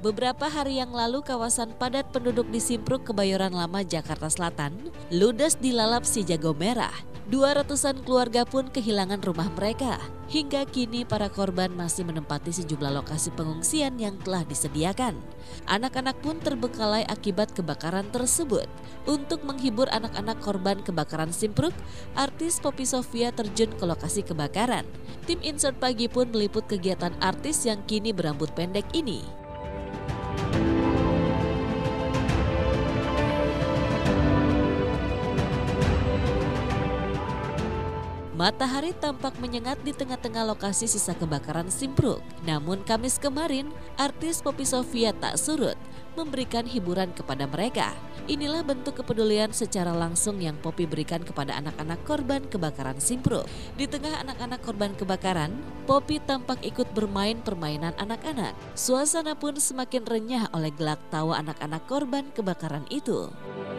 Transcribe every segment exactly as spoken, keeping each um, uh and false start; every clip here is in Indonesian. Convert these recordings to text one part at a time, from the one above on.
Beberapa hari yang lalu kawasan padat penduduk di Simpruk, Kebayoran Lama, Jakarta Selatan ludes dilalap si jago merah. Dua ratusan keluarga pun kehilangan rumah mereka. Hingga kini para korban masih menempati sejumlah lokasi pengungsian yang telah disediakan. Anak-anak pun terbengkalai akibat kebakaran tersebut. Untuk menghibur anak-anak korban kebakaran Simpruk, artis Poppy Sofia terjun ke lokasi kebakaran. Tim Insert Pagi pun meliput kegiatan artis yang kini berambut pendek ini. Matahari tampak menyengat di tengah-tengah lokasi sisa kebakaran Simpruk. Namun Kamis kemarin, artis Poppy Sofia tak surut memberikan hiburan kepada mereka. Inilah bentuk kepedulian secara langsung yang Poppy berikan kepada anak-anak korban kebakaran Simpruk. Di tengah anak-anak korban kebakaran, Poppy tampak ikut bermain permainan anak-anak. Suasana pun semakin renyah oleh gelak tawa anak-anak korban kebakaran itu.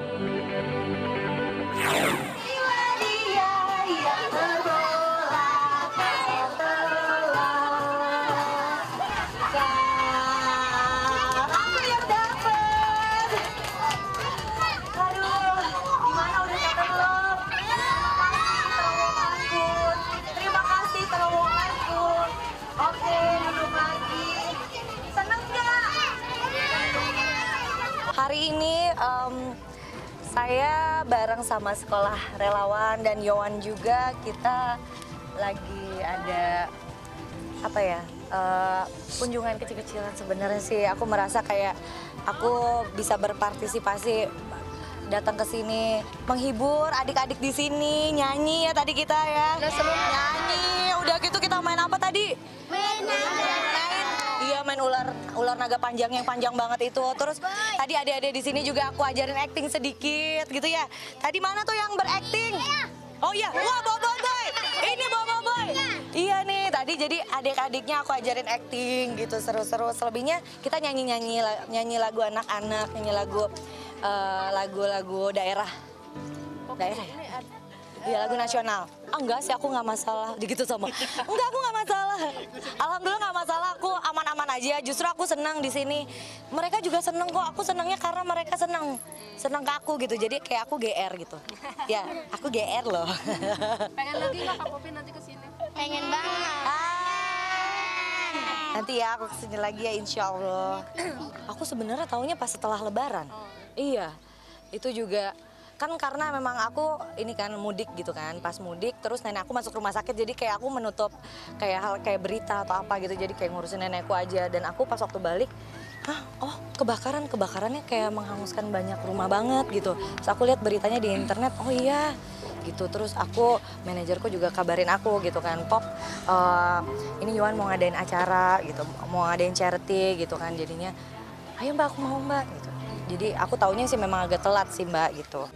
Hari ini um, saya bareng sama sekolah relawan dan Yowan juga, kita lagi ada apa ya uh, kunjungan kecil-kecilan. Sebenarnya sih aku merasa kayak aku bisa berpartisipasi datang ke sini menghibur adik-adik di sini, nyanyi ya tadi kita ya. Udah seru nyanyi, udah gitu kita main apa tadi? Main Iya, main ular ular naga panjang yang panjang banget itu. Terus tadi adik-adik di sini juga aku ajarin acting sedikit gitu ya. Tadi mana tuh yang berakting? Oh iya, wah Bobo Boy. Ini Bobo Boy. Iya nih, tadi jadi adik-adiknya aku ajarin acting gitu, seru-seru. Selebihnya kita nyanyi-nyanyi nyanyi lagu anak-anak, nyanyi lagu uh, lagu-lagu daerah. Daerah ya? Iya, lagu nasional. Ah, enggak sih, aku nggak masalah. Gitu sama. Enggak, aku nggak masalah. Alhamdulillah nggak masalah. Aku aman-aman aja. Justru aku senang di sini. Mereka juga senang kok. Aku senangnya karena mereka senang, senang ke aku gitu. Jadi kayak aku G R gitu. Ya, aku G R loh. Pengen lagi nggak Kak Poppy nanti kesini? Pengen banget. Ah, nanti ya aku kesini lagi ya, insya Allah. Aku sebenarnya taunya pas setelah Lebaran. Iya, itu juga. Kan karena memang aku ini kan mudik gitu kan, pas mudik terus nenek aku masuk rumah sakit, jadi kayak aku menutup kayak hal kayak berita atau apa gitu, jadi kayak ngurusin nenekku aja. Dan aku pas waktu balik, hah, oh kebakaran, kebakarannya kayak menghanguskan banyak rumah banget gitu. Terus aku lihat beritanya di internet, oh iya gitu. Terus aku, manajerku juga kabarin aku gitu kan, Pop, uh, ini Yohan mau ngadain acara gitu, mau ngadain charity gitu kan, jadinya ayo Mbak, aku mau Mbak gitu. Jadi aku taunya sih memang agak telat sih Mbak gitu.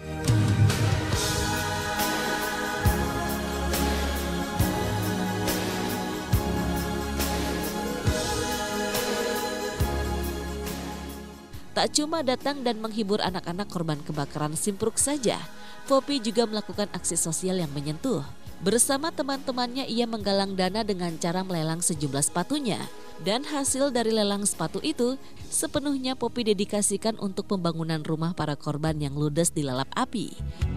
Tak cuma datang dan menghibur anak-anak korban kebakaran Simpruk saja, Poppy juga melakukan aksi sosial yang menyentuh. Bersama teman-temannya ia menggalang dana dengan cara melelang sejumlah sepatunya. Dan hasil dari lelang sepatu itu sepenuhnya Poppy dedikasikan untuk pembangunan rumah para korban yang ludes dilalap api.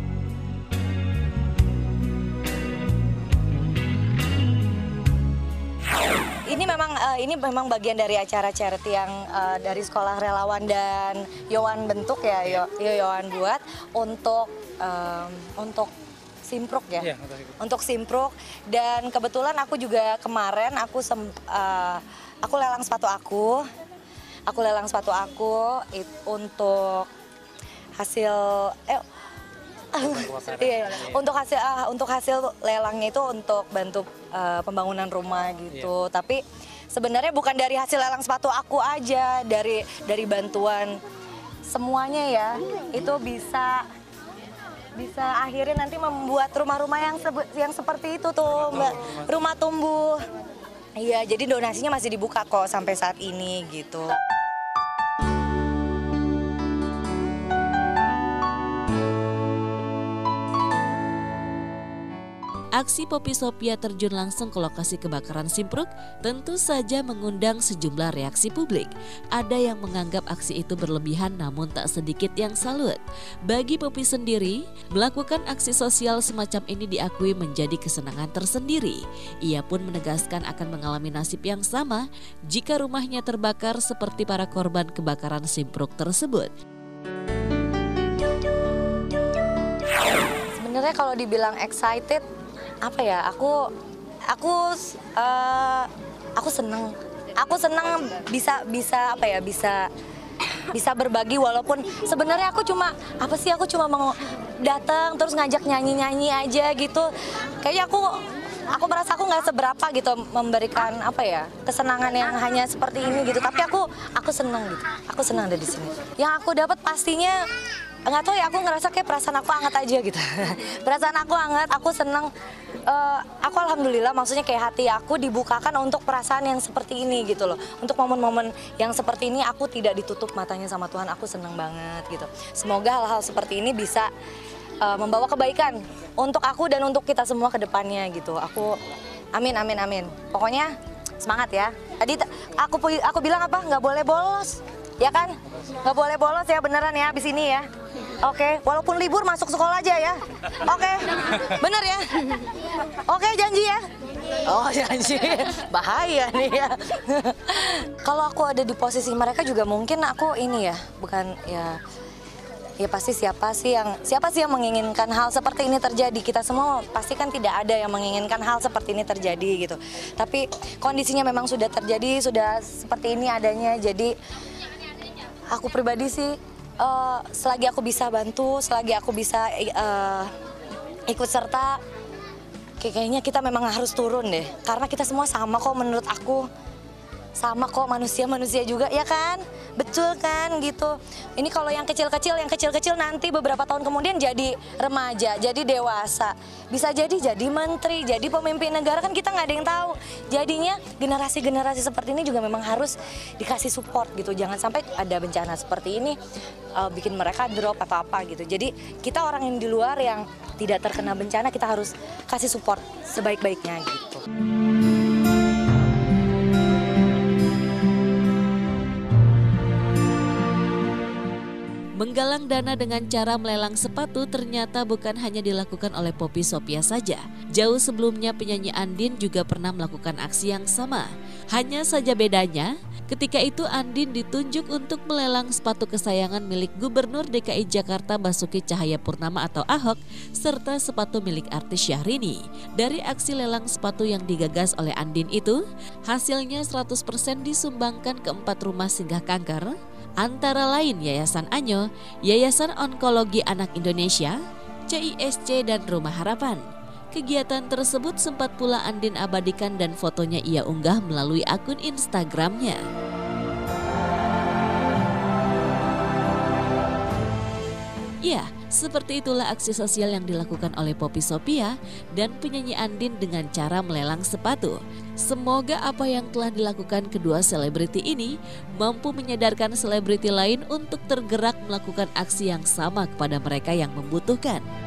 Ini memang uh, ini memang bagian dari acara charity yang uh, dari sekolah relawan dan Yowan bentuk ya, Yo, Yowan buat untuk um, untuk Simpruk ya, ya untuk Simpruk. Dan kebetulan aku juga kemarin aku sem, uh, aku lelang sepatu aku, aku lelang sepatu aku it, untuk hasil eh iya, untuk hasil ah, untuk hasil lelangnya itu untuk bantu uh, pembangunan rumah gitu. Iya. Tapi sebenarnya bukan dari hasil lelang sepatu aku aja, dari dari bantuan semuanya ya, itu bisa bisa akhirnya nanti membuat rumah-rumah yang yang seperti itu tuh Mbak, rumah tumbuh. Iya, jadi donasinya masih dibuka kok sampai saat ini gitu. Aksi Poppy Sophia terjun langsung ke lokasi kebakaran Simpruk tentu saja mengundang sejumlah reaksi publik. Ada yang menganggap aksi itu berlebihan namun tak sedikit yang salut. Bagi Poppy sendiri, melakukan aksi sosial semacam ini diakui menjadi kesenangan tersendiri. Ia pun menegaskan akan mengalami nasib yang sama jika rumahnya terbakar seperti para korban kebakaran Simpruk tersebut. Sebenarnya kalau dibilang excited, apa ya, aku aku uh, aku seneng aku seneng bisa bisa apa ya bisa bisa berbagi, walaupun sebenarnya aku cuma apa sih aku cuma mau datang terus ngajak nyanyi nyanyi aja gitu. Kayaknya aku aku merasa aku nggak seberapa gitu memberikan apa ya kesenangan yang hanya seperti ini gitu, tapi aku aku seneng gitu, aku senang ada di sini. Yang aku dapat pastinya nggak tahu ya, aku ngerasa kayak perasaan aku hangat aja gitu. Perasaan aku hangat, aku seneng. Uh, aku alhamdulillah, maksudnya kayak hati aku dibukakan untuk perasaan yang seperti ini gitu loh. Untuk momen-momen yang seperti ini aku tidak ditutup matanya sama Tuhan, aku seneng banget gitu. Semoga hal-hal seperti ini bisa uh, membawa kebaikan untuk aku dan untuk kita semua ke depannya gitu. Aku amin amin amin. Pokoknya semangat ya. Tadi aku aku bilang apa? Nggak boleh bolos. Ya kan? Nggak boleh bolos ya, beneran ya abis ini ya. Oke, walaupun libur masuk sekolah aja ya. Oke, bener ya? Oke, janji ya? Oh, janji. Bahaya nih ya. Kalau aku ada di posisi mereka juga mungkin aku ini ya, bukan ya ya pasti siapa sih yang siapa sih yang menginginkan hal seperti ini terjadi? Kita semua pasti kan tidak ada yang menginginkan hal seperti ini terjadi gitu. Tapi kondisinya memang sudah terjadi, sudah seperti ini adanya. Jadi aku pribadi sih Uh, selagi aku bisa bantu, selagi aku bisa uh, ikut serta, kayaknya kita memang harus turun deh. Karena kita semua sama kok, menurut aku. Sama kok, manusia-manusia juga, ya kan? Betul kan gitu. Ini kalau yang kecil-kecil, yang kecil-kecil nanti beberapa tahun kemudian jadi remaja, jadi dewasa. Bisa jadi jadi menteri, jadi pemimpin negara, kan kita nggak ada yang tahu. Jadinya generasi-generasi seperti ini juga memang harus dikasih support gitu. Jangan sampai ada bencana seperti ini uh, bikin mereka drop atau apa gitu. Jadi kita orang yang di luar yang tidak terkena bencana, kita harus kasih support sebaik-baiknya gitu. Menggalang dana dengan cara melelang sepatu ternyata bukan hanya dilakukan oleh Poppy Sophia saja. Jauh sebelumnya penyanyi Andin juga pernah melakukan aksi yang sama. Hanya saja bedanya, ketika itu Andin ditunjuk untuk melelang sepatu kesayangan milik Gubernur D K I Jakarta Basuki Cahayapurnama atau Ahok, serta sepatu milik artis Syahrini. Dari aksi lelang sepatu yang digagas oleh Andin itu, hasilnya seratus persen disumbangkan ke empat rumah singgah kanker, antara lain Yayasan Anyo, Yayasan Onkologi Anak Indonesia, C I S C, dan Rumah Harapan. Kegiatan tersebut sempat pula Andin abadikan dan fotonya ia unggah melalui akun Instagramnya. Ya, seperti itulah aksi sosial yang dilakukan oleh Poppy Sophia dan penyanyi Andin dengan cara melelang sepatu. Semoga apa yang telah dilakukan kedua selebriti ini mampu menyadarkan selebriti lain untuk tergerak melakukan aksi yang sama kepada mereka yang membutuhkan.